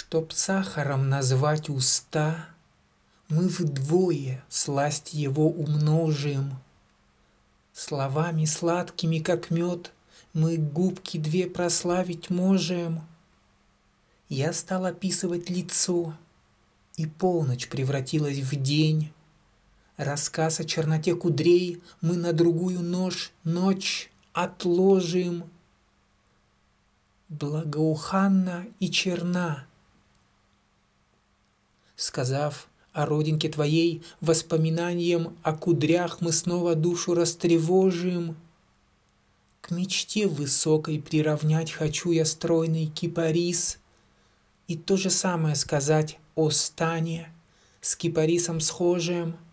Чтоб сахаром назвать уста, мы вдвое сласть его умножим. Словами сладкими, как мед, мы губки две прославить можем. Я стал описывать лицо, и полночь превратилась в день. Рассказ о черноте кудрей мы на другую ночь отложим. Благоуханна и черна. Сказав о родинке твоей, воспоминанием о кудрях мы снова душу растревожим. К мечте высокой приравнять хочу я стройный кипарис, и то же самое сказать о стане с кипарисом схожим.